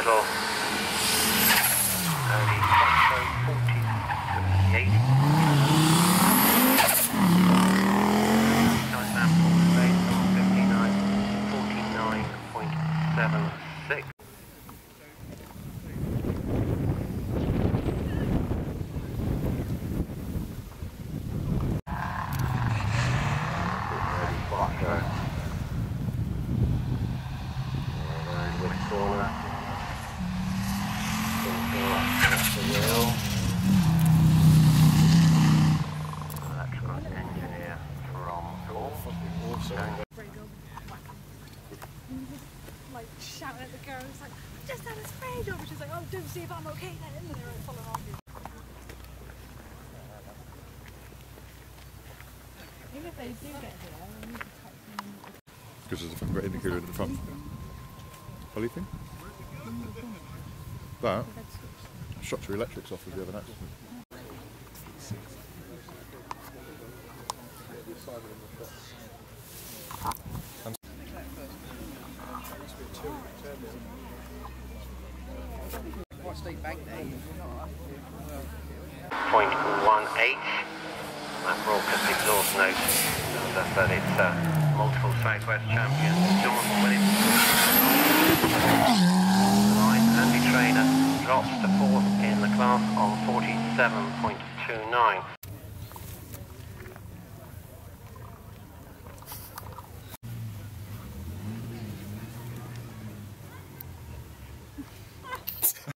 level. Early Foxtrot 40, 80. Nice map for space on 49.76. Corner. Electrical engineer from Paul. Like shouting at the girls, like, I just had a spray job, and she's like, oh, don't see if I'm okay then, and they're like following on you. Even if they do get here, we need to type them. Because there's a fucking great indicator at the front. Holly thing? That? Shot your electrics off if you have an accident. .18. That broadcast exhaust note says that it's multiple Southwest champion John Williams. Andy Trainer drops to 4th in the class on 47.29.